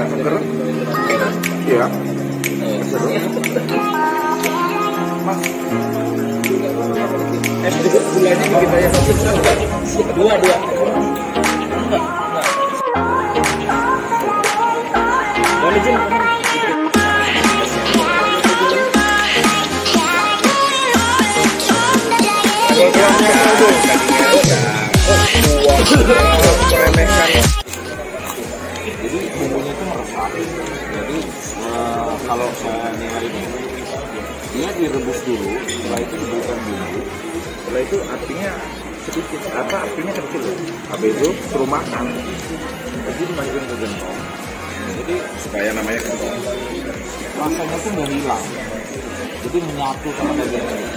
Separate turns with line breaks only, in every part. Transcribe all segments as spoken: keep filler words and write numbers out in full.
seger. Iya. Mas. Eh, gulanya dikit aja satu. Dua, dua. Enggak. Boleh Jin. Jadi bumbunya itu meresap. Jadi uh, kalau saya hari ini dia direbus dulu, setelah itu diberikan bumbu. Setelah itu apinya sedikit, apa apinya kecil. Habis itu suruh makan. Jadi dimasukin ke gentong. Jadi supaya namanya gentong. Rasanya tuh nggak hilang. Jadi menyatu sama dagingnya.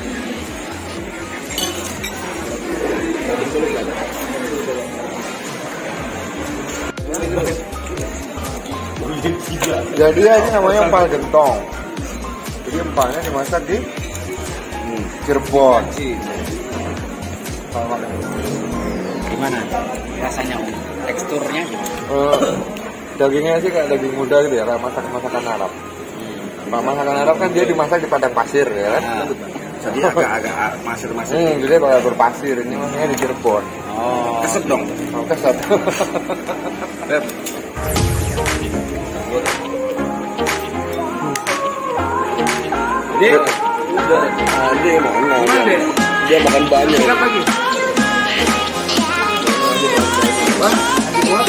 Jadi ini namanya empal gentong. Jadi empalnya dimasak di hmm. Cirebon.
Gimana rasanya Om? Teksturnya gimana?
Uh, dagingnya sih kayak daging muda gitu ya, kayak masak masakan Arab. Hmm. Masakan Arab kan dia dimasak di padang pasir ya kan? Nah, jadi agak-agak pasir-pasir. Hmm, jadi kalau berpasir ini masaknya di Cirebon.
Oh.
Kesep dong. Oh, kesep. Dia udah dia mau dia makan banyak. Sikat lagi. Wah, dibuat.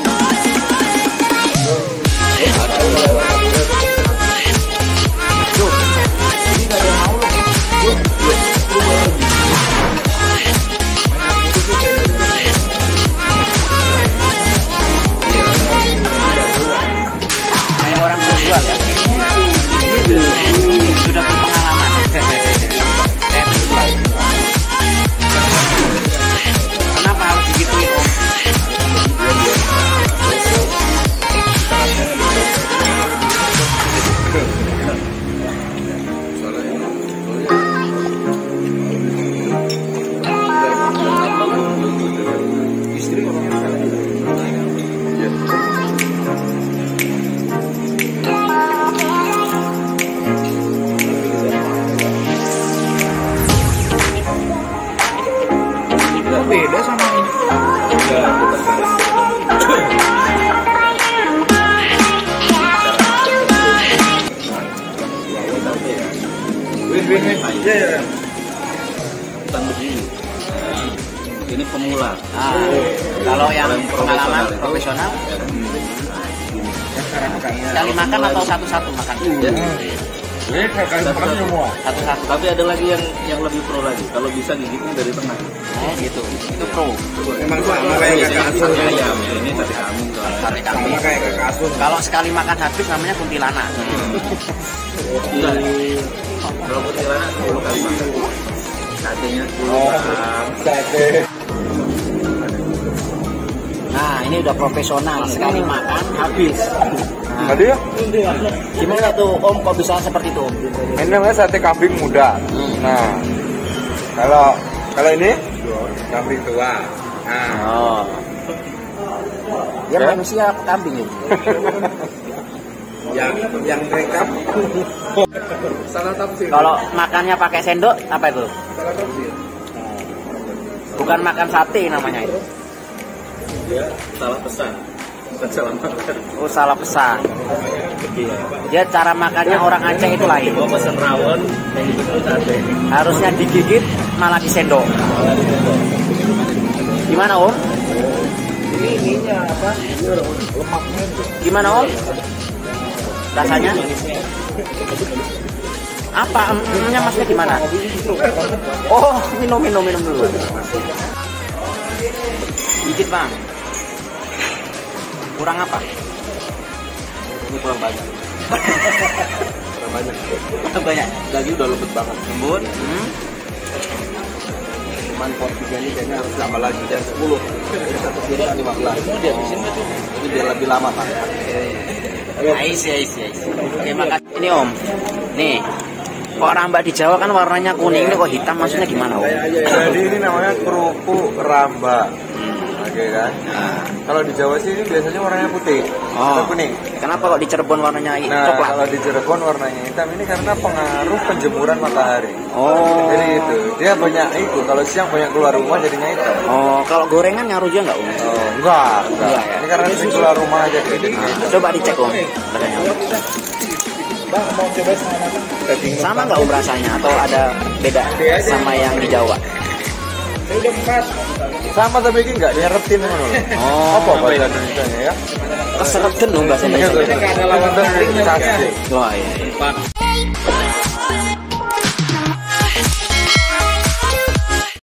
Kayak orang berjual ya. Sudah berpengalaman. Kenapa harus digituin Om?
Istri orangnya salah. Iya. Beda sama ini. Ya, win-win aja ya.
Bukan begini. Ini pemula. Ah, kalau yang pengalaman profesional, sekali makan atau satu-satu makan?
Ya. Ini kali makan semua.
Satu-satu. Tapi ada lagi yang yang lebih pro lagi. Kalau bisa gigitnya dari tengah. Oh gitu. Itu pro.
Emang sama kayak kakak Asun.
Ayam. Ini tadi kambing. Tadi kambing.
Sama kayak kakak Asun.
Kalau sekali makan habis namanya kuntilanak. Iya. Kalau kuntilanak sepuluh kali makan. Satenya sepuluh. Sate. Nah, ini udah profesional. Sekali makan habis.
Nah, tadi ya?
Gimana tuh Om kok bisa seperti itu?
Ini namanya sate kambing muda. Hmm. Nah, kalau kalau ini kambing tua. Nah,
oh. Ya, ya manusia kambing itu.
yang yang rekap salah tafsir.
Kalau makannya pakai sendok apa itu?
Salah tafsir.
Bukan makan sate namanya itu.
Ya, salah pesan. Bukan salah makan.
Oh, salah pesan.
Iya.
Dia cara makannya orang Aceh itu lain.
Mau pesan rawon, yang itu sate.
Harusnya digigit malah disendok. Gimana Om?
Ini ininya apa? Lemaknya.
Gimana Om? Rasanya? Apa? Emnya maksudnya gimana? Oh, minum minum minum dulu. Dikit Bang. Kurang apa?
Ini kurang banyak.
Kurang banyak.
Kurang banyak.
Daging udah lembut banget.
Lembut. Hmm.
Cuman porsinya ini kayaknya harus tambah lagi dan sepuluh. Jadi satu piring lima belas. Mau dihabisin nggak tuh? Ini biar lebih lama Pak.
Ais, ais, ais. Oke, makasih. Ini Om. Nih. Kok rambak di Jawa kan warnanya kuning, ini kok hitam maksudnya gimana Om?
Jadi ini namanya kerupuk rambak. Hmm. Nah, kayak kan. Nah, kalau di Jawa sih ini biasanya warnanya putih
Oh.
atau kuning.
Kenapa kok di Cirebon warnanya
Nah,
coklat?
kalau di Cirebon warnanya hitam ini karena pengaruh penjemuran matahari.
Oh.
Jadi itu, dia banyak itu. Kalau siang banyak keluar rumah jadinya hitam.
Oh, kalau gorengan ngaruh juga nggak, Om?
Oh, enggak, enggak.
Enggak, ya?
Ini karena sering keluar rumah aja jadi hitam.
Coba dicek, Om. Rasanya. Sama nggak, Om, rasanya? Atau ada beda sama yang di Jawa?
Sama tapi ini enggak diharetin ngono.
Oh.
Apa bahasa Indonesia ya?
Kesereten, Om, bahasa
Iya,
Indonesia.
betul.
Wah, iya, iya.